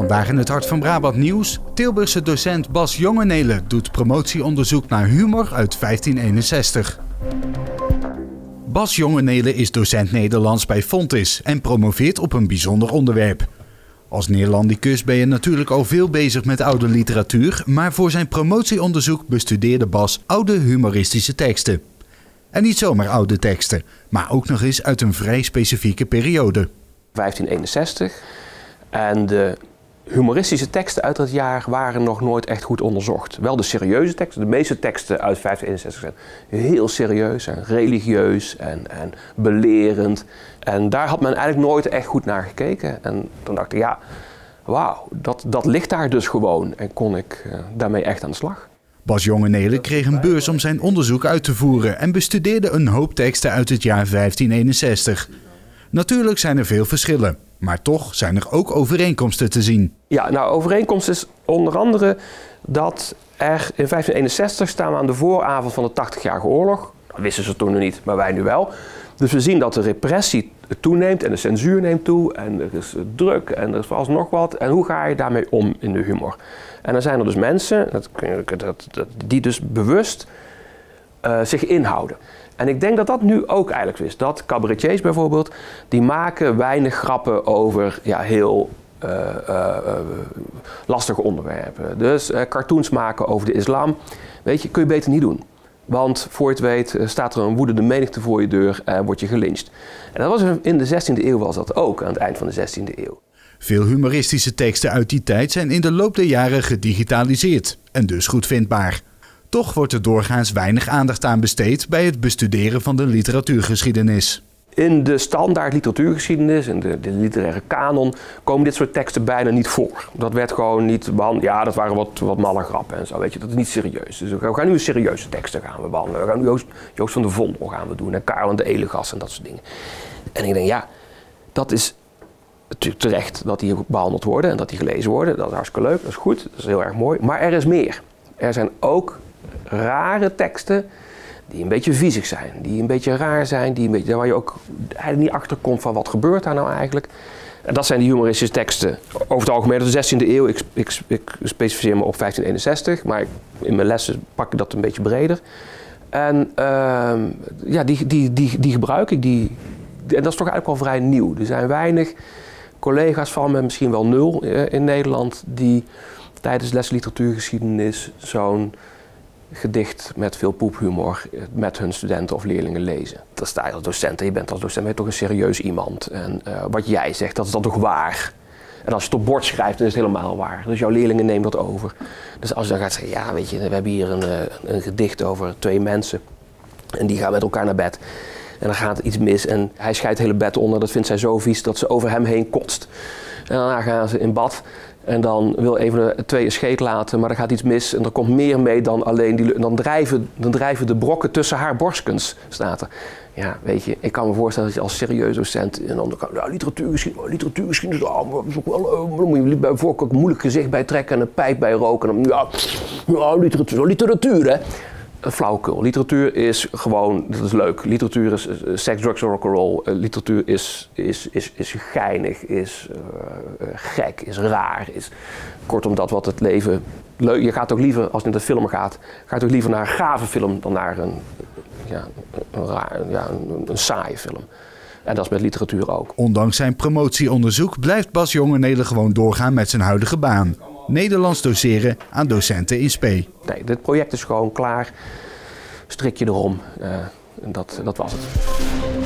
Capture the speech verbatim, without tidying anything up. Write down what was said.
Vandaag in het Hart van Brabant nieuws. Tilburgse docent Bas Jongenelen doet promotieonderzoek naar humor uit vijftien eenenzestig. Bas Jongenelen is docent Nederlands bij Fontys en promoveert op een bijzonder onderwerp. Als Neerlandicus ben je natuurlijk al veel bezig met oude literatuur, maar voor zijn promotieonderzoek bestudeerde Bas oude humoristische teksten. En niet zomaar oude teksten, maar ook nog eens uit een vrij specifieke periode. vijftien eenenzestig. En de humoristische teksten uit dat jaar waren nog nooit echt goed onderzocht. Wel de serieuze teksten. De meeste teksten uit vijftien eenenzestig zijn heel serieus en religieus en, en belerend. En daar had men eigenlijk nooit echt goed naar gekeken. En toen dacht ik, ja, wauw, dat, dat ligt daar dus gewoon. En kon ik uh, daarmee echt aan de slag. Bas Jongenelen kreeg een beurs om zijn onderzoek uit te voeren en bestudeerde een hoop teksten uit het jaar vijftien eenenzestig. Natuurlijk zijn er veel verschillen, maar toch zijn er ook overeenkomsten te zien. Ja, nou, overeenkomst is onder andere dat er in vijftien eenenzestig staan we aan de vooravond van de tachtigjarige oorlog. Dat wisten ze toen nog niet, maar wij nu wel. Dus we zien dat de repressie toeneemt en de censuur neemt toe en er is druk en er is vast nog wat. En hoe ga je daarmee om in de humor? En dan zijn er dus mensen dat, dat, dat, die dus bewust uh, zich inhouden. En ik denk dat dat nu ook eigenlijk is. Dat cabaretiers bijvoorbeeld, die maken weinig grappen over ja, heel uh, uh, uh, lastige onderwerpen. Dus uh, cartoons maken over de islam, weet je, kun je beter niet doen. Want voor je het weet staat er een woedende menigte voor je deur en word je gelyncht. En dat was in de zestiende eeuw was dat ook, aan het eind van de zestiende eeuw. Veel humoristische teksten uit die tijd zijn in de loop der jaren gedigitaliseerd en dus goed vindbaar. Toch wordt er doorgaans weinig aandacht aan besteed bij het bestuderen van de literatuurgeschiedenis. In de standaard literatuurgeschiedenis, in de, de literaire kanon, komen dit soort teksten bijna niet voor. Dat werd gewoon niet behandeld. Ja, dat waren wat, wat malle grappen en zo, weet je. Dat is niet serieus. Dus we gaan nu serieuze teksten gaan we behandelen. We gaan nu Joost, Joost van de Vondel gaan we doen en Karel en de Elegast en dat soort dingen. En ik denk, ja, dat is natuurlijk terecht dat die behandeld worden en dat die gelezen worden. Dat is hartstikke leuk, dat is goed, dat is heel erg mooi. Maar er is meer. Er zijn ook rare teksten die een beetje viezig zijn, die een beetje raar zijn, die een beetje, waar je ook eigenlijk niet achter komt van wat gebeurt daar nou eigenlijk. En dat zijn die humoristische teksten. Over het algemeen uit de zestiende eeuw, ik, ik, ik specificeer me op vijftien eenenzestig, maar ik, in mijn lessen pak ik dat een beetje breder. En uh, ja, die, die, die, die gebruik ik, die, en dat is toch eigenlijk wel vrij nieuw. Er zijn weinig collega's van me, misschien wel nul uh, in Nederland, die tijdens les literatuurgeschiedenis zo'n gedicht met veel poephumor met hun studenten of leerlingen lezen. Dat sta je als docent en je bent als docent ben je toch een serieus iemand. En uh, wat jij zegt, dat is dan toch waar. En als je het op bord schrijft, dan is het helemaal waar. Dus jouw leerlingen nemen dat over. Dus als je dan gaat zeggen, ja weet je, we hebben hier een, een gedicht over twee mensen. En die gaan met elkaar naar bed. En dan gaat iets mis en hij scheidt het hele bed onder. Dat vindt zij zo vies dat ze over hem heen kotst. En daarna gaan ze in bad. En dan wil een van de twee een scheet laten, maar er gaat iets mis en er komt meer mee dan alleen die... Dan drijven, dan drijven de brokken tussen haar borstkens, staat er. Ja, weet je, ik kan me voorstellen dat je als serieus docent... En dan kan ja, literatuurgeschiedenis, literatuurgeschiedenis, oh, dat is ook wel... Dan moet je bij voorkeur een moeilijk gezicht bij trekken en een pijp bij roken. En dan, ja, ja, literatuur, literatuur, hè. Flauwekul. Literatuur is gewoon, dat is leuk. Literatuur is uh, sex, drugs en rock'n'roll. Uh, literatuur is, is, is, is geinig, is uh, uh, gek, is raar. Is, kortom, dat wat het leven leuk. Je gaat ook liever, als je naar de film gaat, gaat ook liever naar een gave film dan naar een, ja, een, raar, ja, een, een saaie film. En dat is met literatuur ook. Ondanks zijn promotieonderzoek blijft Bas Jongenelen gewoon doorgaan met zijn huidige baan. Nederlands doseren aan docenten in Spee. Nee, dit project is gewoon klaar. Strik je erom. Uh, en dat, dat was het.